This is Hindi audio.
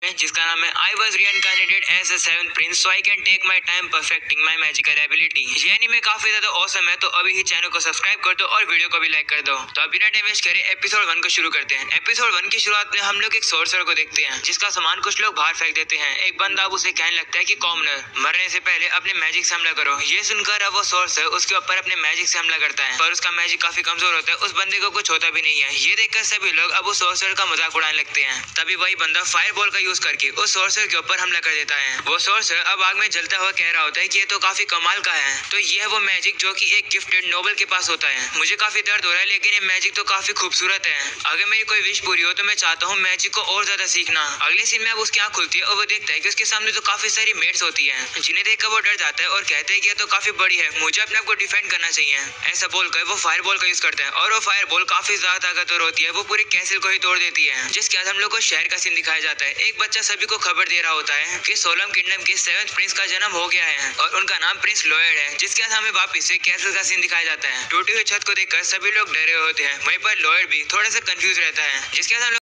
जिसका नाम है I was reincarnated as a seventh prince so I can take my time perfecting my magical ability. ये एनीमे काफी ज्यादा औसम है, तो अभी ही चैनल को सब्सक्राइब कर दो और वीडियो को भी लाइक कर दो। तो अब बिना टाइम वेस्ट करे एपिसोड 1 को शुरू करते हैं। एपिसोड 1 की शुरुआत में हम लोग एक सोर्सर को देखते हैं जिसका सामान कुछ लोग बाहर फेंक देते हैं। एक बंदा अब उसे कहने लगता है कि कॉमनर, मरने से पहले अपने मैजिक से हमला करो। ये सुनकर अब वो सोर्सर उसके ऊपर अपने मैजिक से हमला करता है, पर उसका मैजिक काफी कमजोर होता है। उस बंदे को कुछ होता भी नहीं है। ये देखकर सभी लोग अब उस सोर्सर का मजाक उड़ाने लगते हैं। तभी वही बंदा फायर बॉल का यूज करके उस सोर्सर के ऊपर हमला कर देता है। वो सोर्सर अब आग में जलता हुआ कह रहा होता है कि ये तो काफी कमाल का है। तो ये है वो मैजिक जो कि एक गिफ्टेड नोबल के पास होता है। मुझे काफी दर्द हो रहा है, लेकिन ये मैजिक तो काफी खूबसूरत है। अगर मेरी कोई विश पूरी हो तो मैं चाहता हूँ मैजिक को और ज्यादा सीखना। अगले सीन में अब उसकी आंख खुलती है और वो देखता है कि उसके सामने तो काफी सारी मेट्स होती है, जिन्हें देखकर वो डर जाता है और कहते हैं कि ये तो काफी बड़ी है, मुझे अपने आप को डिफेंड करना चाहिए। ऐसा बोलकर वो फायर बॉल का यूज करता है और वो फायर बॉल काफी ज्यादा ताकतवर होती है। वो पूरे कैसल को ही तोड़ देती है, जिसके बाद हम लोग को शहर का सीन दिखाया जाता है। एक बच्चा सभी को खबर दे रहा होता है कि सोलम किंगडम के 7th प्रिंस का जन्म हो गया है और उनका नाम प्रिंस लॉयड है। जिसके बाद हमें वापस से कैसल का सीन दिखाया जाता है। टूटी हुई छत को देखकर सभी लोग डरे होते हैं, वहीं पर लॉयड भी थोड़ा सा कंफ्यूज रहता है। जिसके बाद